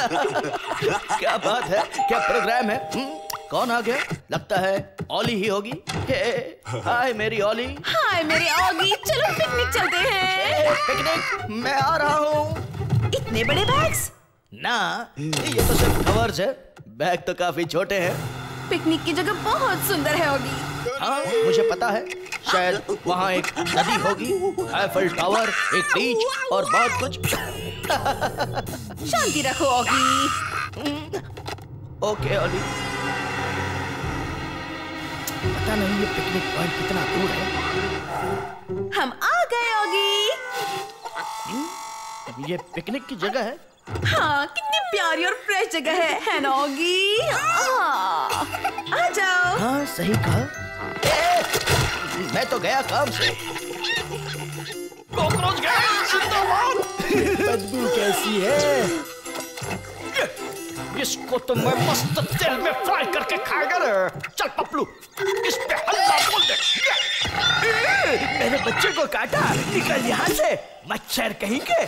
क्या बात है, क्या प्रोग्राम है? कौन आ गया? लगता है ओली ही होगी। हाय मेरी ओली। हाय मेरी ऑगी, चलो पिकनिक चलते हैं। पिकनिक? मैं आ रहा हूँ। इतने बड़े बैग्स? ना, ये तो सिर्फ कवर्स है, बैग तो काफी छोटे हैं। पिकनिक की जगह बहुत सुंदर है ऑगी। हाँ, मुझे पता है, शायद वहाँ एक नदी होगी, आईफल टावर, एक बीच और बहुत कुछ। शांति रखो ऑगी। ओके ओली। पता नहीं ये पिकनिक पॉइंट कितना दूर है। हम आ गए ऑगी। ये पिकनिक की जगह है? हाँ, कितनी प्यारी और फ्रेश जगह है ना ऑगी? आ जाओ। हाँ, सही कहा। मैं तो गया काम से। कॉकरोच गया, जिंदाबाद। बदबू कैसी है? इसको तो मैं मस्त तेल में फ्राई करके खाएगा रे। चल पपलू, इस पे हल्ला बोल दे। मेरे बच्चे को काटा, निकल यहाँ से, मच्छर कहीं के।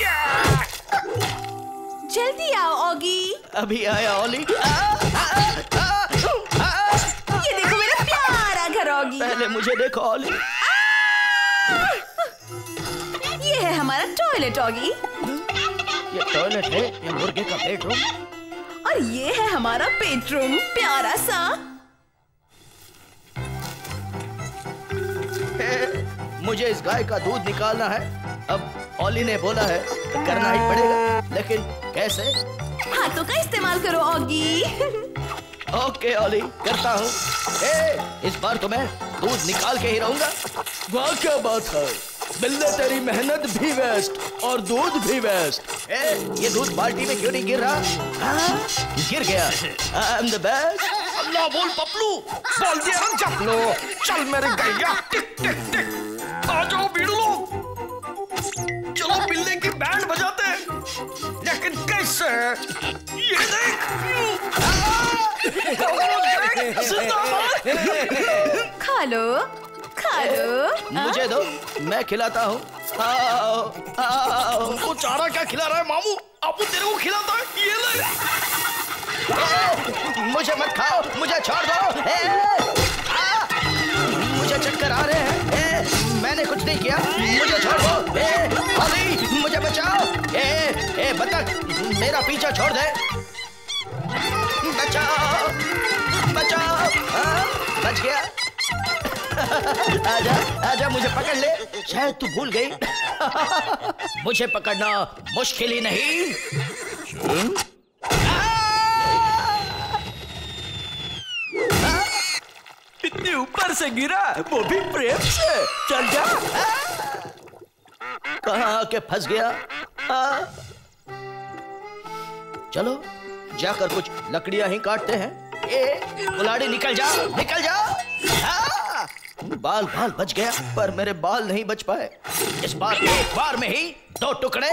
जल्दी आओ ऑगी। अभी आया ओली। ये देखो मेरा प्यारा घर ऑगी। पहले मुझे देखो ओली। ये है हमारा टॉयलेट ऑगी। ये टॉयलेट है या मुर्गे का बेडरूम? और ये है हमारा बेडरूम, प्यारा सा। मुझे इस गाय का दूध निकालना है। अब ओली ने बोला है तो करना ही पड़ेगा, लेकिन कैसे? हाथों का इस्तेमाल करो ऑगी। ओके ओली, करता हूँ। इस बार तो मैं दूध निकाल के ही रहूंगा। वाह क्या बात है, बिल्ले तेरी मेहनत भी वेस्ट और दूध भी वेस्ट। ये दूध बाल्टी में क्यों नहीं गिर रहा? गिर गया। I am the best. Allah बोल पपलू, बोल दिया ना चपलो। चल मेरे गैया, टिक टिक टिक, आ जाओ बिल्लो। चलो बिल्ले की बैंड बजाते हैं, लेकिन कैसे? ये देख। खा लो, खा लो। मुझे दो, मैं खिलाता हूँ। आओ, आओ। वो चारा क्या खिला रहा है मामू? आपको तेरे को खिलाता है, ये ले। मुझे मत खाओ, मुझे छोड़ दो। मुझे चक्कर आ रहे हैं। मैंने कुछ नहीं किया, मुझे छोड़ दो। ओली, मुझे बचाओ। बतख, मेरा पीछा छोड़ दे। बचाओ, बचाओ। बच गया। आजा, आजा, मुझे पकड़ ले। शायद तू भूल गई। मुझे पकड़ना मुश्किल ही नहीं। इतने ऊपर से गिरा, वो भी प्रेम से। चल जा। कहाँ आके फंस गया? चलो जाकर कुछ लकड़ियां ही काटते हैं। कुल्हाड़ी निकल जा, निकल जा। बाल बाल बच गया, पर मेरे बाल नहीं बच पाए। इस बार एक बार में ही 2 टुकड़े।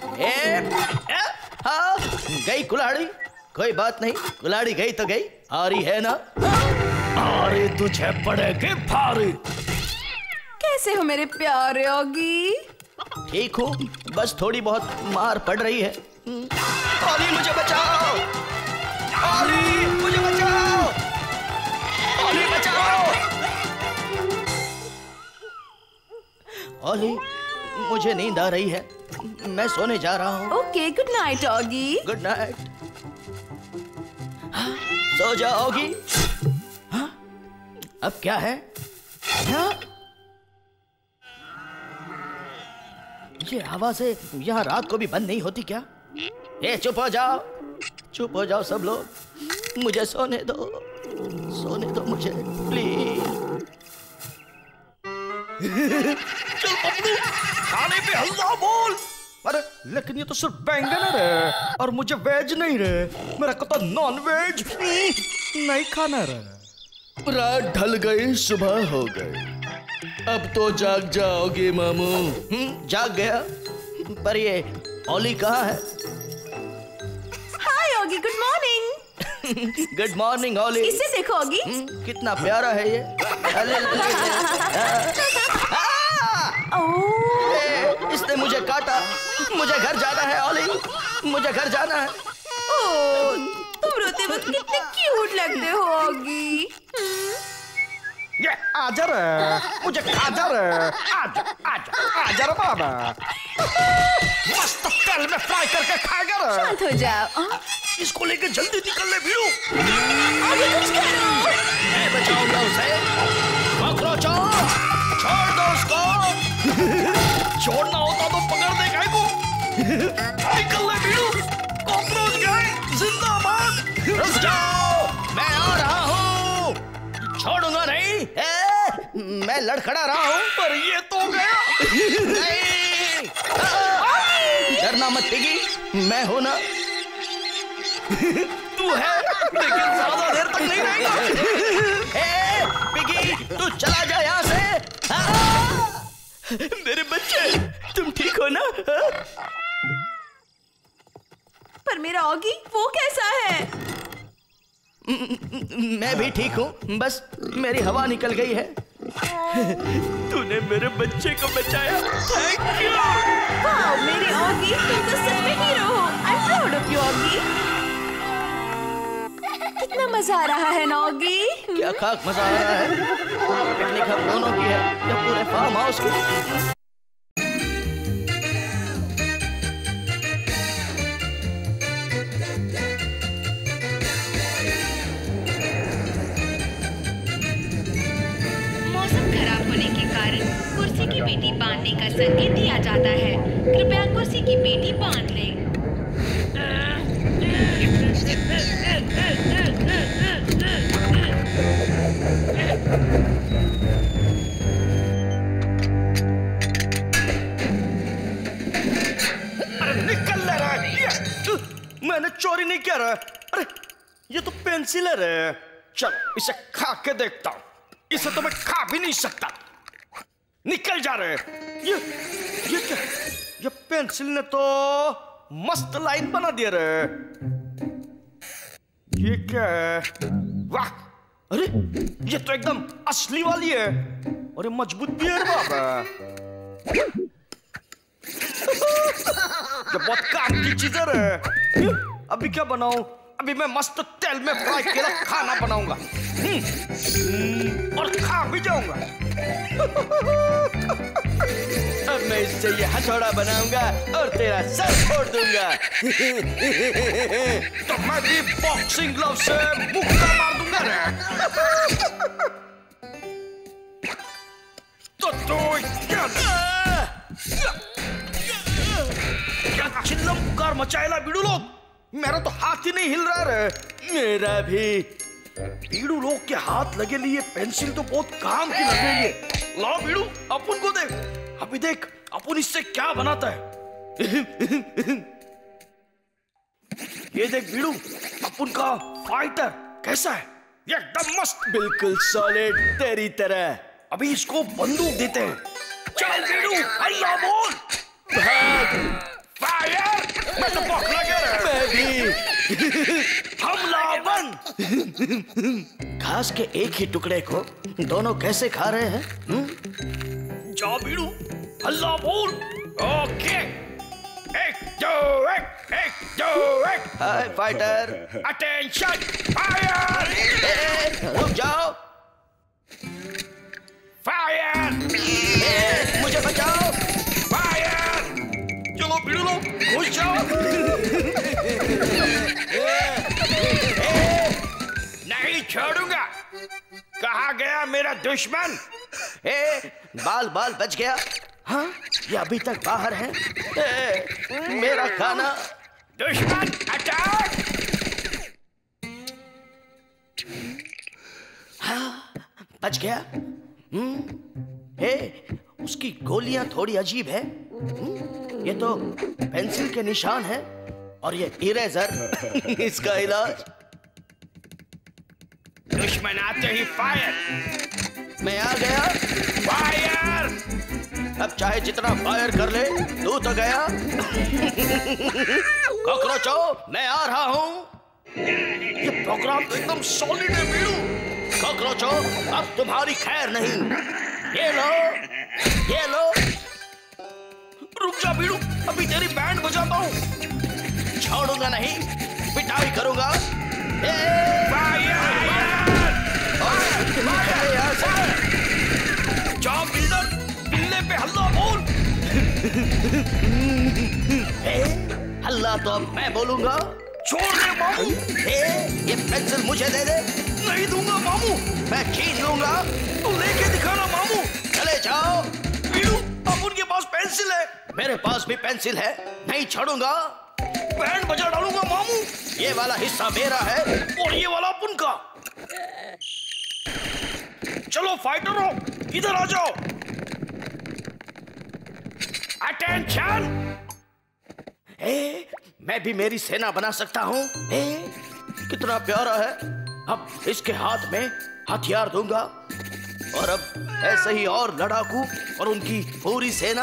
गई कुल्हाड़ी। कोई बात नहीं, कुल्हाड़ी गई तो गई। आ रही है ना? अरे तुझे पड़ेगी भारी। कैसे हो मेरे प्यारे ऑगी? ठीक हूँ, बस थोड़ी बहुत मार पड़ रही है। ओली मुझे बचाओ, ओली मुझे बचाओ, ओली बचाओ। ओली, मुझे नींद आ रही है, मैं सोने जा रहा हूँ। Okay, good night Oggy. Good night. सो जाओगी। अब क्या है? ये आवाजें यहाँ रात को भी बंद नहीं होती क्या? चुप हो जाओ, चुप हो जाओ सब लोग। मुझे सोने दो, सोने दो मुझे प्लीज। चल पप्पू, खाने पे हल्ला बोल। अरे लेकिन ये तो सिर्फ बैंगन है और मुझे वेज नहीं रे। मेरा को तो नॉन वेज नहीं खाना रे। रात ढल गई, सुबह हो गई, अब तो जाग जाओगे मामू। जाग गया, पर ये ओली कहाँ है? Hi Oggy, good morning. Good morning Olly. इसे देखो ऑगी। कितना प्यारा है ये। इसने मुझे काटा। मुझे घर जाना है ओली, मुझे घर जाना है। तुम रोते वक्त कितने क्यूट लगते हो ऑगी। ये आजा रे, मुझे आजा रे, आजा आजा आजा रे बाबा। मस्त तेल में फ्राई करके खाएगा रे। शांत हो जाओ। इसको लेके जल्दी निकल ले वीरू। आगे कुछ करो। मैं बचाऊंगा उसे। कॉकरोचो, छोड़ दो उसको। छोड़ना होता तो पकड़ दे गाय को। निकल ले वीरू। कॉकरोच गाय जिंदाबाद। रुक जाओ, मैं आ रहा हूँ। छोड़ूंगा नहीं। मैं लड़खड़ा रहा हूँ पर ये तो गया। नहीं, डरना मत पिगी, मैं हूं ना। तू है लेकिन ज्यादा देर तक नहीं रहेगा। पिगी, तू चला जा यहाँ से। मेरे बच्चे, तुम ठीक हो ना? पर मेरा ऑगी वो कैसा है? मैं भी ठीक हूँ, बस मेरी हवा निकल गई है। तूने मेरे बच्चे को बचाया, थैंक यू। वाओ मेरी ऑगी, तुम तो सच में हीरो हो। I am proud of you Oggy. कितना मजा आ रहा है ना ऑगी? क्या खाक मजा आ रहा है। पिकनिक हम दोनों की है या पूरे फार्म हाउस की? कुर्सी की पेटी बांधने का संकेत दिया जाता है। कृपया कुर्सी की पेटी बांध लें। अरे निकल ले रहा है। मैंने चोरी नहीं किया रहा। अरे ये तो पेंसिल है रे। चल इसे खा के देखता हूँ। इसे तो मैं खा भी नहीं सकता। निकल जा रहे। ये क्या? ये पेंसिल ने तो मस्त लाइन बना दिया रे। ये क्या है? वाह! अरे ये तो एकदम असली वाली है और ये मजबूत भी है बाबा। ये बहुत काम की चीज है। अभी क्या बनाऊं? अभी मैं मस्त तेल में फ्राई किया खाना बनाऊंगा और खा भी जाऊंगा। अब मैं इससे ये हथौड़ा बनाऊंगा और तेरा सर फोड़ दूंगा। तो मैं भी बॉक्सिंग ग्लव से मुक्का मार दूंगा रे। तो क्या चिल्लम पुकार मचाएला बीड़ू लोग। मेरा तो हाथ ही नहीं हिल रहा रे। मेरा भी। बीड़ू लोग के हाथ लगे लिए पेंसिल तो बहुत काम की लग रही है। ला बीड़ू, अपन को देख। अभी देख अपन इससे क्या बनाता है। ये देख बीड़ू, अपन का फाइटर कैसा है? एकदम मस्त, बिल्कुल सॉलिड तेरी तरह। अभी इसको बंदूक देते हैं। चल बीड़ू, अल्लाह बोल। भाग, फायर। मैं तो बौखला गया रे। मैं भी। हमला बंद। घास के एक ही टुकड़े को दोनों कैसे खा रहे हैं? जा बीड़ू, अल्लाह बोल। Okay, 1 2 1 2 1। Hi fighter, attention, fire. रुक जाओ। फायर। मुझे बचाओ। फायर। चलो बीड़ू लोग घुस जाओ। नहीं छोड़ूंगा। कहाँ गया मेरा दुश्मन? बाल बाल बच गया। हाँ, ये अभी तक बाहर है। मेरा खाना। दुश्मन अटैक। हाँ, बच गया। उसकी गोलियां थोड़ी अजीब है। ये तो पेंसिल के निशान है और ये इरेजर। इसका इलाज। दुश्मन आते ही फायर। मैं आ गया। फायर। अब चाहे जितना फायर कर ले, तू तो गया। कॉकरोचो, मैं आ रहा हूँ। ये प्रोग्राम तो एकदम सॉलिड है बीड़ू। कॉकरोचो, अब तुम्हारी खैर नहीं। ये लो, ये लो। रुक जा बीड़ू, अभी तेरी बैंड बजाता हूँ। छोड़ूंगा नहीं। पिटाई करूंगा। जा बिल्डर, बिल्ले पे हल्ला बोल। हल्ला तो अब मैं बोलूंगा। छोड़ दे मामू। ये पेंसिल मुझे दे दे। नहीं दूंगा मामू। मैं छीन लूंगा। तू लेके दिखाना मामू। चले जाओ। बीड़ू, अब उनके पास पेंसिल है। मेरे पास भी पेंसिल है, नहीं छोड़ूंगा। बैंड बजा डालूंगा मामू। ये वाला हिस्सा मेरा है और ये वाला उनका। चलो फाइटरों, इधर आ जाओ। अटेंशन। मैं भी मेरी सेना बना सकता हूँ। कितना प्यारा है। अब इसके हाथ में हथियार दूंगा और अब ऐसे ही और लड़ाकू और उनकी पूरी सेना।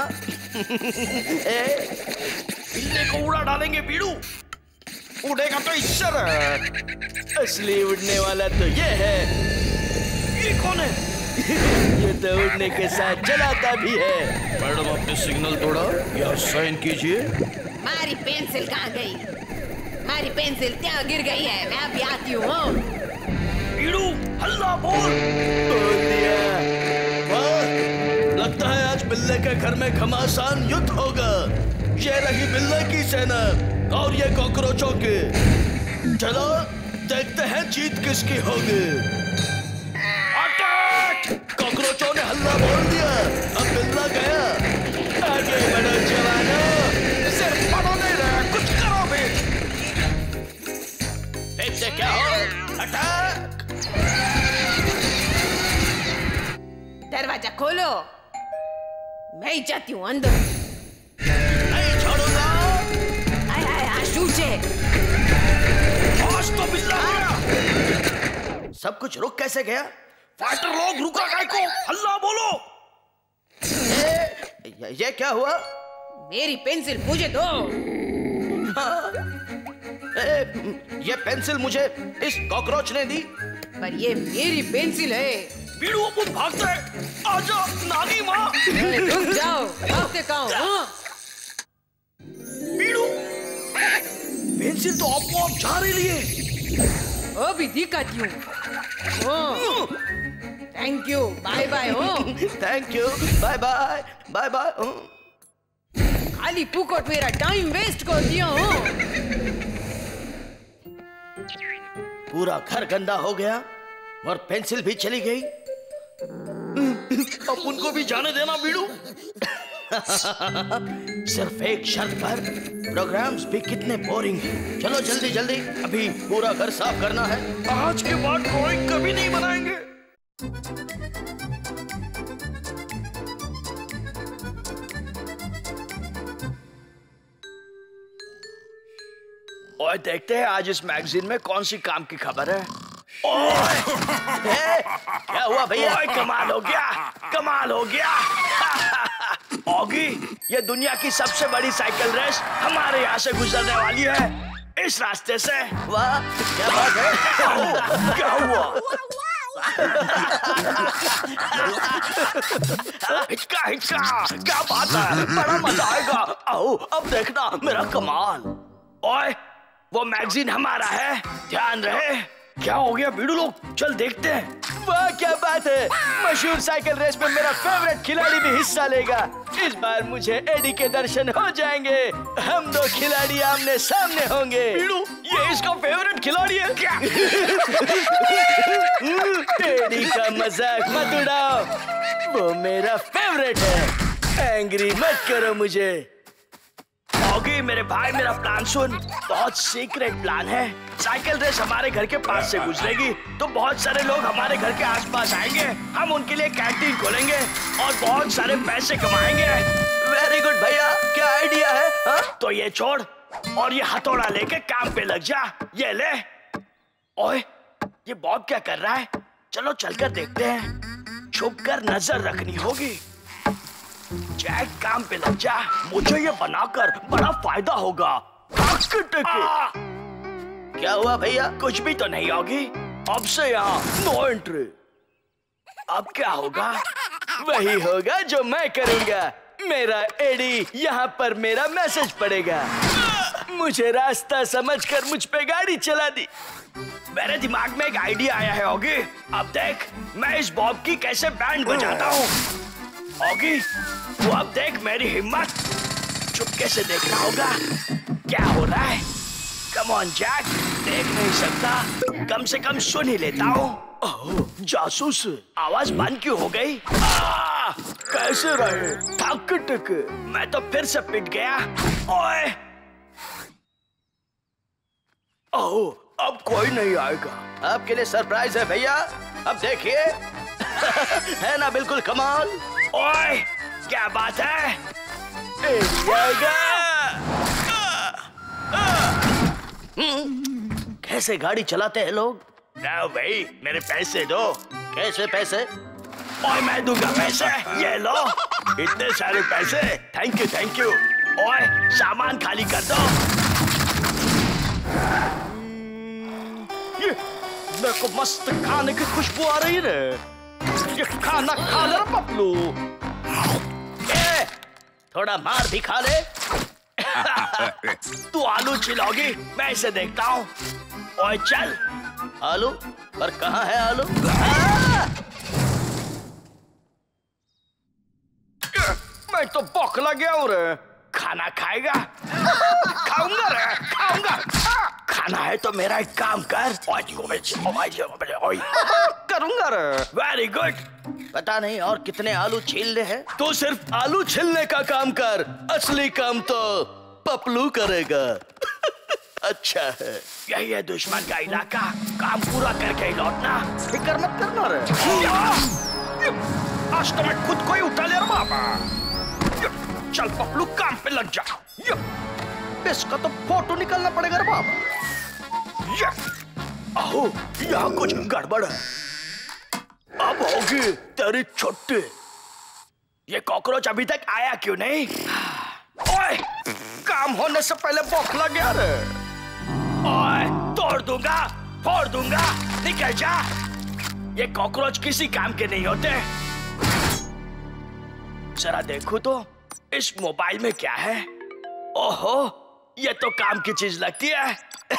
बिल्ले को उड़ा डालेंगे बीड़ू। उड़ेगा तो इससे। असली उड़ने वाला तो ये है। ये कौन है? ये तो उड़ने के साथ चलाता भी है। मैडम, आपने सिग्नल तोड़ा या साइन कीजिए। हमारी पेंसिल कहाँ गई? हमारी पेंसिल ત્યાં गिर गई है। मैं अभी आती हूँ। बीड़ू, हल्ला बोल। बोल दिया। वाह, लगता है आज बिल्ले के घर में घमासान युद्ध होगा। ये रही बिल्ले की सेना और ये कॉकरोचों की। चलो देखते हैं जीत किसकी होगी। कॉकरोचों ने हल्ला बोल दिया। अब बिल्ला गया। आगे बढ़ो जवानों। सिर्फ पढ़ो नहीं रहे, कुछ करो भी। देखते क्या हो। अटैक। दरवाजा खोलो। मैं ही जाती हूँ अंदर। नहीं छोड़ूंगा। आय आय आय शूचे। आज तो बिल्ला गया। सब कुछ रुक कैसे गया? फाइटर लोग, रुका काय को? हल्ला बोलो। ये क्या हुआ? मेरी पेंसिल मुझे दो। ये पेंसिल मुझे इस कॉकरोच ने दी। पर ये मेरी पेंसिल है। बीड़ू, अपन भागते हैं। आजा नानी माँ। रुक जाओ, भागते कहाँ हो? बीड़ू, पेंसिल तो आपको आप जा रही है। अभी दिखाती हूँ। Thank you, bye bye. Thank you, bye bye, bye bye. खाली फुकट मेरा टाइम वेस्ट कर दिया हो। पूरा घर गंदा हो गया और पेंसिल भी चली गई। अब उनको भी जाने देना बीड़ू। सिर्फ एक शर्त पर। प्रोग्राम्स भी कितने बोरिंग हैं। चलो जल्दी जल्दी, अभी पूरा घर साफ करना है। आज के बाद ड्राइंग कभी नहीं बनाएंगे। और देखते हैं आज इस मैगजीन में कौन सी काम की खबर है। क्या हुआ भैया? कमाल हो गया, कमाल हो गया। ऑगी, ये दुनिया की सबसे बड़ी साइकिल रेस हमारे यहाँ से गुजरने वाली है, इस रास्ते से। वाह, क्या बात है। क्या हुआ? हिचका हिचका, क्या बात है, बड़ा मजा आएगा। आओ अब देखना मेरा कमाल। ओए, वो मैगजीन हमारा है, ध्यान रहे। क्या हो गया बीड़ू लोग, चल देखते हैं। वाह क्या बात है, मशहूर साइकिल रेस में मेरा फेवरेट खिलाड़ी भी हिस्सा लेगा। इस बार मुझे एडी के दर्शन हो जाएंगे। हम दो खिलाड़ी आमने सामने होंगे। बीड़ू, ये इसका फेवरेट खिलाड़ी है क्या? एडी का मजाक मत उड़ाओ, वो मेरा फेवरेट है। एंग्री मत करो मुझे। ऑगी मेरे भाई, मेरा प्लान सुन। बहुत सीक्रेट प्लान है। साइकिल रेस हमारे घर के पास से गुजरेगी तो बहुत सारे लोग हमारे घर के आसपास आएंगे। हम उनके लिए कैंटीन खोलेंगे और बहुत सारे पैसे कमाएंगे। वेरी गुड भैया, क्या आइडिया है? हा? तो ये छोड़ और ये हथौड़ा लेके काम पे लग जा। ये ले। ओए, ये बॉब क्या कर रहा है? चलो चलकर देखते हैं। छुप कर नजर रखनी होगी। जैक, काम पे लग जा, मुझे ये बनाकर बड़ा फायदा होगा। क्या हुआ भैया? कुछ भी तो नहीं होगी। अब से यहाँ नो एंट्री। अब क्या होगा? वही होगा जो मैं करूंगा। मेरा एडी यहाँ पर मेरा मैसेज पड़ेगा। मुझे रास्ता समझकर मुझ पे गाड़ी चला दी। मेरे दिमाग में एक आइडिया आया है ऑगी। अब देख मैं इस बॉब की कैसे बैंड बजाता हूँ। ऑगी तू अब देख मेरी हिम्मत। चुपके से देखना होगा क्या हो रहा है। कम ऑन जैक, देख नहीं सकता, कम से कम सुन ही लेता हूँ। जासूस, आवाज बंद क्यों हो गई? कैसे रहे? थक टक, मैं तो फिर से पिट गया। ओए ओह, अब कोई नहीं आएगा। आपके लिए सरप्राइज है भैया, अब देखिए। है ना बिल्कुल कमाल। ओए क्या बात है? कैसे गाड़ी चलाते हैं लोग। ना भाई, मेरे पैसे दो। कैसे पैसे? ओए मैं दूंगा पैसे, ये लो इतने सारे पैसे। Thank you thank you. ओए सामान खाली कर दो। ये मेरे को मस्त खाने की खुशबू आ रही है। ये खाना खा ले पपलू। थोड़ा मार भी खा ले। तू आलू छिलौगी, मैं इसे देखता हूँ। ओए चल। आलू? पर कहाँ है आलू? मैं तो बौखला गया हूँ रे। खाना खाएगा? खाऊंगा रे, खाऊंगा। खाना है तो मेरा एक काम कर। करूंगा रे। Very good. पता नहीं और कितने आलू छीलने हैं। तो सिर्फ आलू छीलने का काम कर, असली काम तो पपलू करेगा। अच्छा है। यही है दुश्मन का इलाका, काम पूरा करके ही लौटना। फिक्र मत करना रे। आज तो मैं खुद को ही उठा ले रहा बाबा। चल पपलू काम पे लग जा। इसका तो फोटो निकालना पड़ेगा रे बाबा। अहो, यहाँ कुछ गड़बड़ है। अब होगी तेरी छुट्टी। ये कॉकरोच अभी तक आया क्यों नहीं? ओए, काम होने से पहले बौखला गया रे। ओए, तोड़ दूंगा, फोड़ दूंगा, निकल जा। ये कॉकरोच किसी काम के नहीं होते। जरा देखो तो इस मोबाइल में क्या है। ओहो, ये तो काम की चीज लगती है।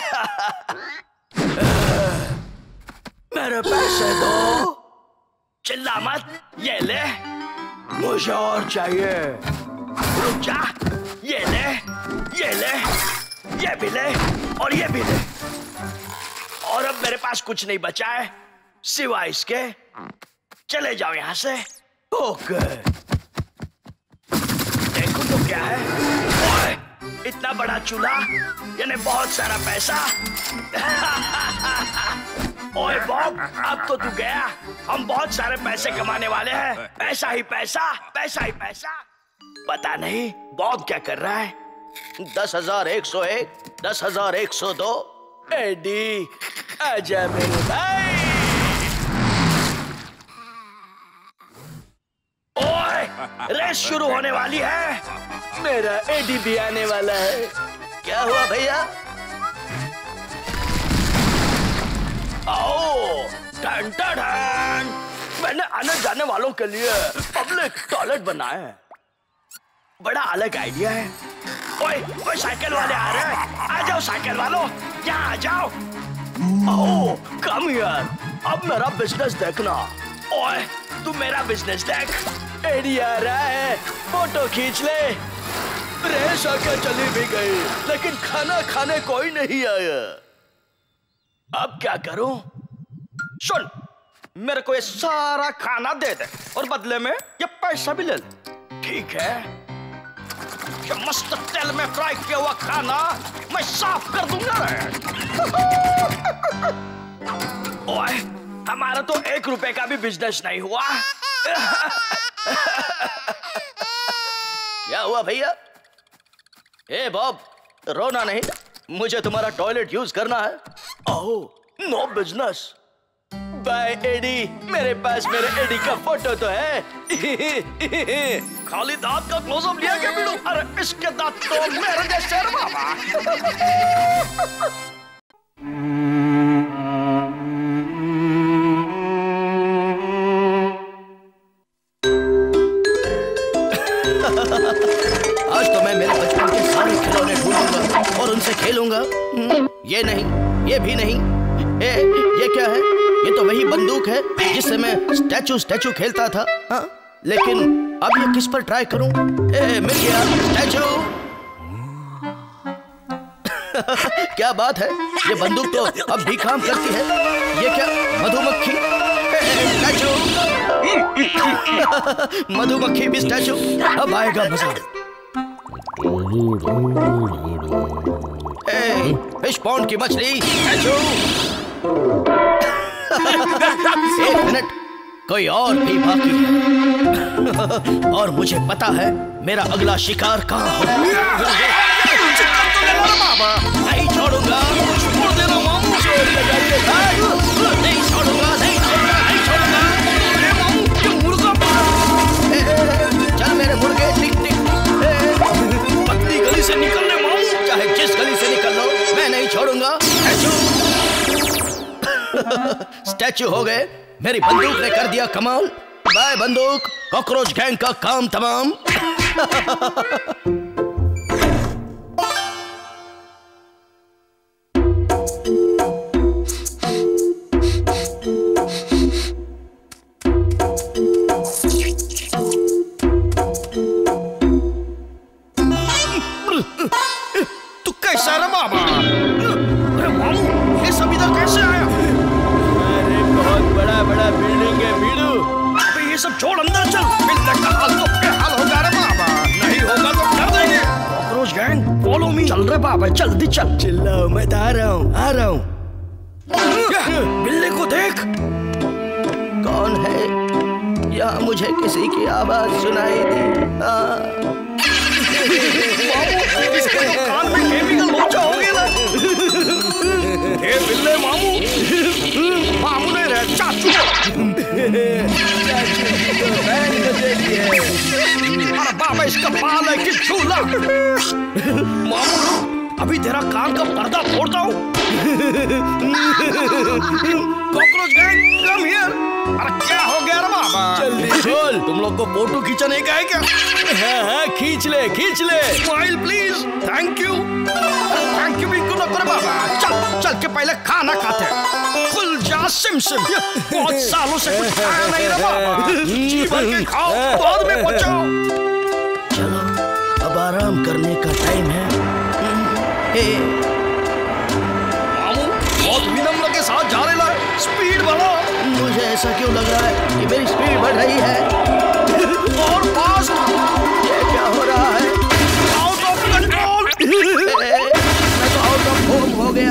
मेरे पैसे दो। चिल्ला मत, ये ले। मुझे और चाहिए। रुक जा, ये ले, ये ले, ये भी ले और ये भी ले। और अब मेरे पास कुछ नहीं बचा है सिवाय इसके। चले जाओ यहाँ से। ओके, देखो तो क्या है। ओए, इतना बड़ा चूल्हा, यानी बहुत सारा पैसा। ओए बॉब, अब तो तू गया। हम बहुत सारे पैसे कमाने वाले हैं। पैसा ही पैसा, पैसा ही पैसा। पता नहीं बॉब क्या कर रहा है। 10,101, 10,102। एडी, आजा मेरे भाई। ओए, रेस शुरू होने वाली है। मेरा एडी भी आने वाला है। क्या हुआ भैया? आओ, टन टन टन। मैंने आने जाने वालों के लिए पब्लिक टॉयलेट बनाया है। बड़ा अलग आइडिया है। ओए, ओए साइकिल वाले आ रहे हैं। आ जाओ साइकिल वालों, यहाँ आ जाओ। ओह, कम यार, अब मेरा बिजनेस देखना। ओए, तू मेरा बिजनेस देख। एडी आ रहा है, फोटो खींच ले। रेस आकर चली भी गई, लेकिन खाना खाने कोई नहीं आया। अब क्या करूं? सुन, मेरे को ये सारा खाना दे दे और बदले में ये पैसा भी ले ले। ठीक है। ये मस्त तेल में फ्राई किया हुआ खाना मैं साफ कर दूंगा रे। ओए, हमारा तो 1 रुपए का भी बिजनेस नहीं हुआ। क्या हुआ भैया? ए बॉब, रोना नहीं, मुझे तुम्हारा टॉयलेट यूज करना है। Oh, no business. Bye Eddie, मेरे पास मेरे एडी का फोटो तो है। खाली दांत का क्लोजअप लिया क्या बिल्लू? अरे इसके दांत तो मेरे जैसे हैं बाबा। आज तो मैं मेरे बचपन के सारे खिलौने ढूंढूंगा और और उनसे खेलूंगा। ये नहीं, ये भी नहीं। ये क्या है? ये तो वही बंदूक है जिससे मैं स्टैचू खेलता था। हाँ, लेकिन अब ये किस पर ट्राई करूं? मिल गया स्टैचू। क्या बात है, ये बंदूक तो अब भी काम करती है। ये क्या, मधुमक्खी? स्टैचू। मधुमक्खी भी स्टैचू। अब आएगा मजा। फिश पॉन्ड की मछली स्टैचू। एक मिनट, कोई और भी बाकी है और मुझे पता है मेरा अगला शिकार कहाँ होगा। नहीं छोड़ूंगा, छोड़ देना मामू। नहीं छोड़ूंगा, नहीं छोड़ूंगा, नहीं छोड़ूंगा। चल मेरे मुर्गे, टिक टिक। पतली गली से निकलने मामू, चाहे जिस गली से निकल लो, मैं नहीं छोड़ूंगा। स्टैचू हो गए। मेरी बंदूक ने कर दिया कमाल। बाय बंदूक, कॉकरोच गैंग का काम तमाम। तू कैसा रे बाबा? अरे मामू, ये सब इधर कैसे आया? अरे बहुत बड़ा बिल्डिंग है बीड़ू। अबे ये सब छोड़, अंदर चल। बिल्ले का हाल तो बेहाल होगा रे बाबा। नहीं होगा तो कर देंगे। Cockroach gang, follow me. चल रे बाबा, जल्दी चल। चिल्लाओ मत, आ रहा हूँ। बिल्ली को देख। कौन है? यहाँ मुझे किसी की आवाज सुनाई दी। इसके तो कान में केमिकल लोचा हो गया ना। बिल्ले मामू, मामू नहीं रहे, चाचू। अरे बाबा, इसका बाल है कि झूला? मामू, अभी तेरा कान का पर्दा फोड़ता हूँ। Cockroach gang, come here. अरे क्या हो गया रे बाबा? जल्दी बोल, तुम लोग को फोटो खींचने का है क्या? हाँ, खींच ले। Smile please. थैंक यू भी क्यों ना करे बाबा। चल के पहले खाना खाते हैं। खुल जा सिम। बहुत सालों से कुछ खाया नहीं रे बाबा। जी भर के खाओ, बाद में पचाओ। चलो, अब आराम करने का टाइम है। मामू, बहुत विनम्र के साथ जा रहे हैं। स्पीड बढ़ाओ। मुझे ऐसा क्यों लग रहा है कि मेरी स्पीड बढ़ रही है? और फास्ट। ये क्या हो रहा है? Out of control. मैं तो आउट ऑफ होम हो गया।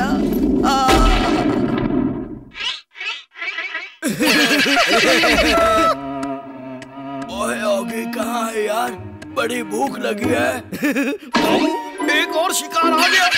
ओए, आगे कहाँ है यार? बड़ी भूख लगी है। एक और शिकार आ गया।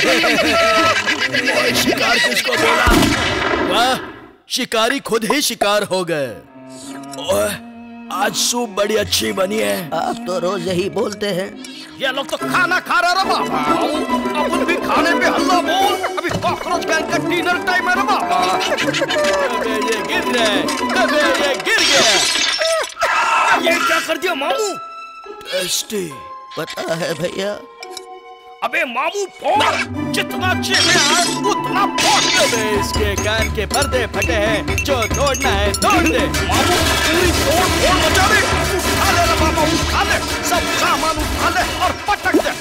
ओए, शिकार किसको बोला? वाह, शिकारी खुद ही शिकार हो गए। ओए, आज सूप बड़ी अच्छी बनी है। आप तो रोज यही बोलते हैं। ये लोग तो खाना खा रहा रे बाबा। अपन भी खाने पे हल्ला बोल। अभी कॉकरोच गैंग का डिनर टाइम है रे बाबा। अबे ये गिर रहा है। अबे ये गिर गया। ये क्या कर दिया मामू? टेस्टी, पता है भैया। अबे मामू, फोड़। जितना चीखे आए उतना फोड़। अबे इसके कान के पर्दे फटे हैं, जो तोड़ना है तोड़ दे। मामू, पूरी तोड़ फोड़ मचा दे। उठा ले रे बाबा, उठा ले। सब सामान उठा ले और पटक दे।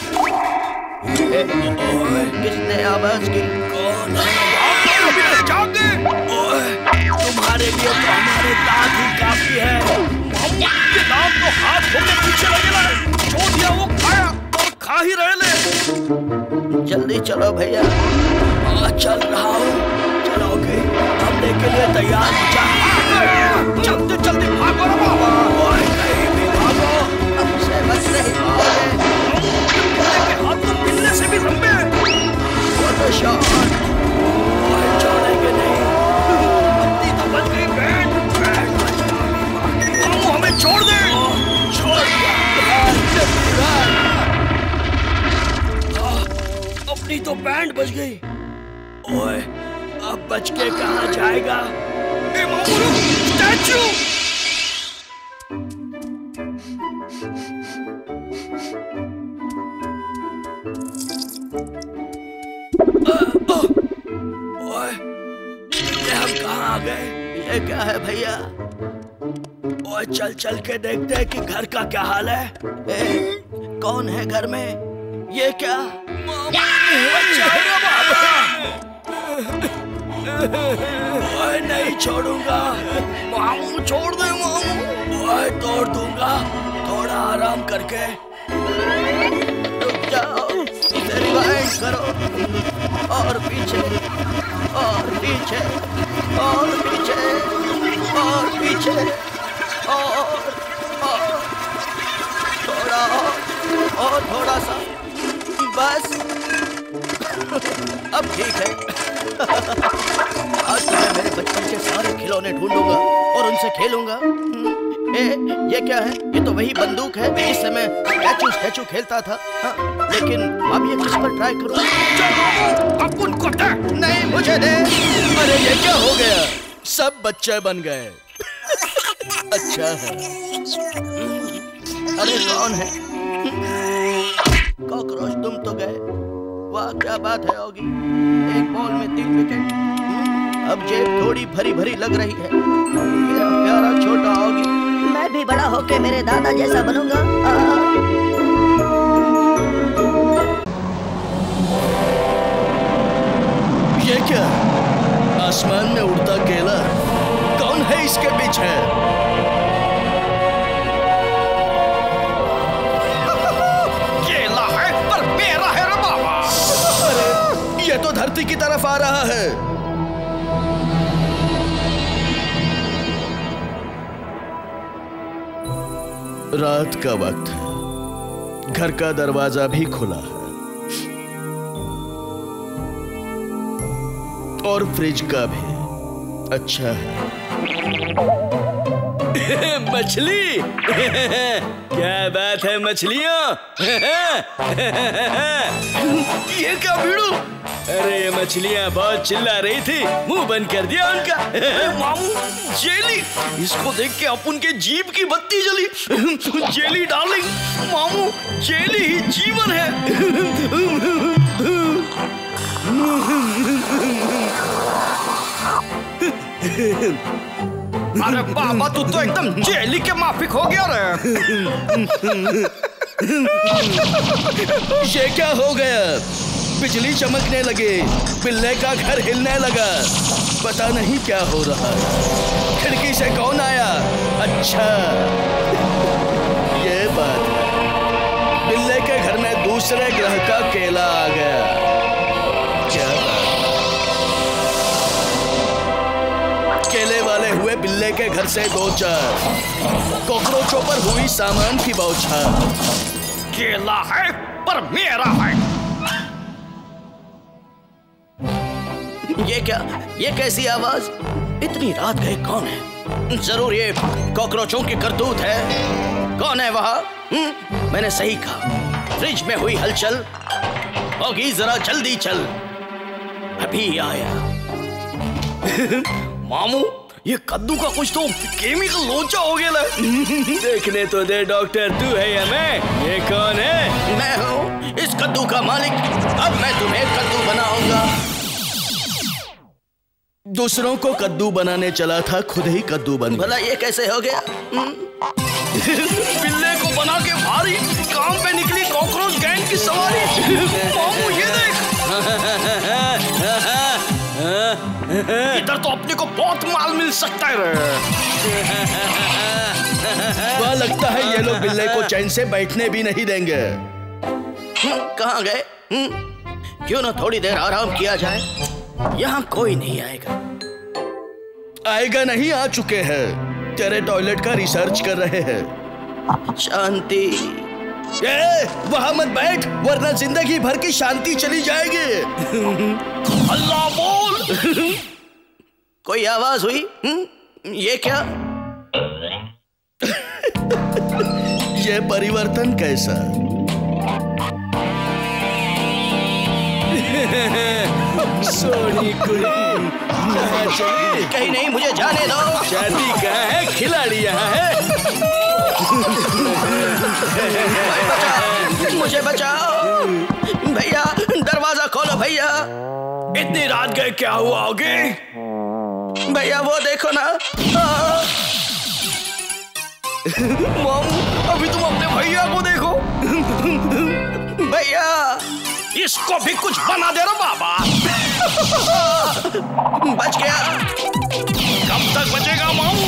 किसने आवाज की? कौन है? अभी तक जागे। तुम्हारे लिए तो हमारे दांत ही काफी है। मामू, ये दांत तो हाथ धोने पीछे लगेला है। जो दिया वो खाया और खा ही रहे ले। जल्दी चलो भैया। चल रहा हूँ। चलोगे? हमले के लिए तैयार। जल्दी जल्दी भागो रे बाबा। ओए, कहीं भी भागो, हमसे बच नहीं पाओगे। बिल्ले के हाथ तो बिल्ले से भी लंबे हैं। वो तो शॉट। ओए, छोड़ेंगे नहीं। अपनी तो बच गई बैंड। मामू, हमें छोड़ दे। छोड़ दिया। अपनी तो बैंड बच गई। ओए, अब बच के कहाँ जाएगा? ए मामू, रुक। स्टैचू। गए। ये क्या है भैया? ओए चल चल के देखते हैं कि घर का क्या हाल है। कौन है घर में? ये क्या? ओए नहीं छोड़ूंगा मामू, छोड़ दे मामू। ओए तोड़ दूंगा, थोड़ा आराम करके। रुक जाओ, इसे रिवाइंड करो। और पीछे, और पीछे, और पीछे, और पीछे, और थोड़ा और थोड़ा सा, बस अब ठीक है। आज तो मैं मेरे बचपन के सारे खिलौने ढूंढूंगा और उनसे खेलूंगा। ये क्या है? ये तो वही बंदूक है जिससे मैं स्टैचू खेलता था। लेकिन अब ये किस पर ट्राई करूं? अब उनको दे। नहीं, मुझे दे। अरे ये क्या हो गया? सब बच्चे बन गए। अच्छा है। अरे कौन है? कॉकरोच, तुम तो गए। वाह क्या बात है ऑगी, एक बॉल में 3 विकेट। अब जेब थोड़ी भरी भरी लग रही है। मेरा प्यारा छोटा ऑगी, मैं भी बड़ा होके मेरे दादा जैसा बनूंगा। ये क्या? आसमान में उड़ता केला? कौन है इसके पीछे? केला है पर मेरा है रे बाबा। अरे ये तो धरती की तरफ आ रहा है। रात का वक्त है, घर का दरवाजा भी खुला है और फ्रिज का भी। अच्छा है। मछली। क्या बात है मछलियां? ये क्या भीड़ू? अरे ये मछलियां बहुत चिल्ला रही थी, मुंह बंद कर दिया उनका। मामू जेली, इसको देख के अपन के जीभ की बत्ती जली। जेली डार्लिंग, मामू जेली ही जीवन है। अरे बाबा तू तो एकदम जेली के माफिक हो गया रे। ये क्या हो गया? बिजली चमकने लगी, बिल्ले का घर हिलने लगा। पता नहीं क्या हो रहा है। खिड़की से कौन आया? अच्छा ये बात है। बिल्ले के घर में दूसरे ग्रह का केला आ गया। क्या बात? केले वाले हुए बिल्ले के घर से 2-4। कॉकरोचों पर हुई सामान की बौछार। केला है पर मेरा है। ये क्या? ये कैसी आवाज? इतनी रात गए कौन है? जरूर ये कॉकरोचों की करतूत है। कौन है वहाँ? मैंने सही कहा, फ्रिज में हुई हलचल। होगी, जरा जल्दी चल। अभी आया। मामू ये कद्दू का कुछ तो केमिकल लोचा हो गया। देखने तो दे डॉक्टर, तू है या मैं? ये कौन है? मैं हूँ इस कद्दू का मालिक। अब मैं तुम्हें कद्दू बनाऊंगा। दूसरों को कद्दू बनाने चला था, खुद ही कद्दू बन। भला ये कैसे हो गया? बिल्ले को बना के भारी, काम पे निकली कॉकरोच गैंग की सवारी। मामू ये देख। इधर तो अपने को बहुत माल मिल सकता है। वहाँ लगता है ये लोग बिल्ले को चैन से बैठने भी नहीं देंगे। कहाँ गए? क्यों ना थोड़ी देर आराम किया जाए। यहाँ कोई नहीं आएगा। आएगा नहीं, आ चुके हैं। तेरे टॉयलेट का रिसर्च कर रहे हैं। शांति। वहां मत बैठ, वरना जिंदगी भर की शांति चली जाएगी। अल्लाह बोल। कोई आवाज हुई? ये क्या? ये परिवर्तन कैसा? सोनी कुड़ी कहीं नहीं, मुझे जाने दो। शादी कहाँ है? खिलाड़ी यहाँ है। मुझे बचाओ भैया, दरवाजा खोलो भैया। इतनी रात गए क्या हुआ होगी? भैया वो देखो ना। मामू अभी तुम अपने भैया को देखो। भैया इसको भी कुछ बना दे रहा बाबा। बच गया। कब तक बचेगा मामू?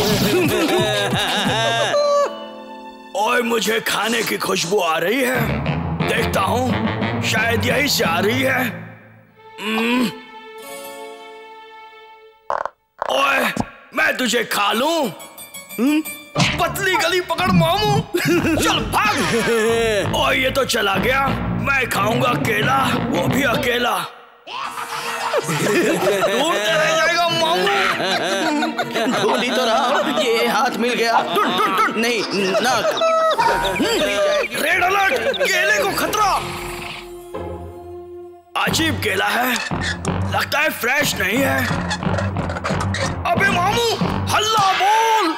ओए मुझे खाने की खुशबू आ रही है, देखता हूँ शायद यहीं से आ रही है। ओए मैं तुझे खा लूं? पतली गली पकड़ मामू। चल भाग। ओए ये तो चला गया, मैं खाऊंगा केला, वो भी अकेला। दूर चला जाएगा मामू। गोली तो रहा, ये हाथ मिल गया। नहीं नाक। रेड अलर्ट, केले को खतरा। अजीब केला है, लगता है फ्रेश नहीं है। अबे मामू हल्ला बोल।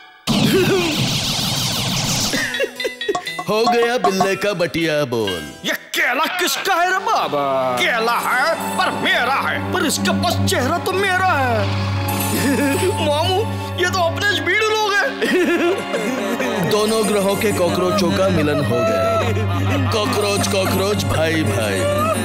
हो गया बिल्ले का बटिया बोल। ये केला किसका है रे बाबा? केला है पर मेरा है, पर इसका बस चेहरा तो मेरा है। मामू ये तो अपने भीड़ लोग हैं। दोनों ग्रहों के कॉकरोचों का मिलन हो गया। कॉकरोच कॉकरोच भाई भाई।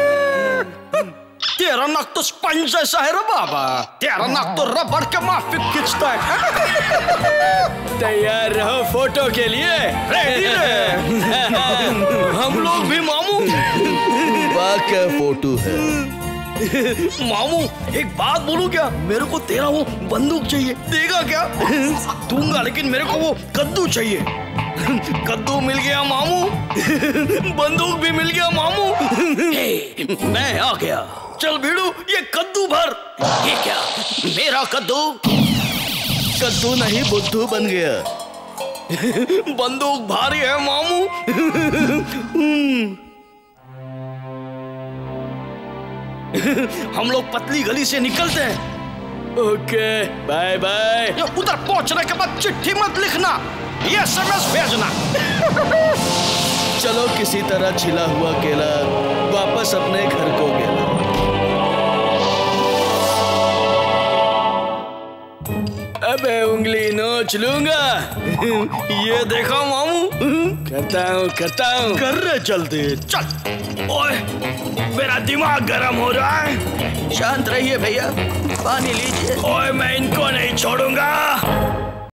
तेरा नाक तो स्पंज जैसा है रे बाबा, तेरा नाक तो रबड़ के माफिक खींचता है। तैयार रहो फोटो के लिए। रेडी रे। हम लोग भी मामू। वाह क्या फोटो है। मामू एक बात बोलूं क्या? मेरे को तेरा वो बंदूक चाहिए, देगा क्या? दूंगा लेकिन मेरे को वो कद्दू चाहिए। कद्दू मिल गया मामू, बंदूक भी मिल गया मामू। मैं आ गया। चल भीड़ू ये कद्दू भर। ये क्या मेरा कद्दू? कद्दू नहीं बुद्धू बन गया। बंदूक भारी है मामू। हम लोग पतली गली से निकलते हैं। Okay bye bye. उधर पहुंचने के बाद चिट्ठी मत लिखना, ये SMS भेजना। चलो किसी तरह छिला हुआ केला वापस अपने घर को गया। अबे उंगली नोच लूंगा। ये देखा मामू। करता हूँ कर रहे जल्दी चल। ओए मेरा दिमाग गर्म हो रहा है। शांत रहिए भैया, पानी लीजिए। ओए मैं इनको नहीं छोड़ूंगा।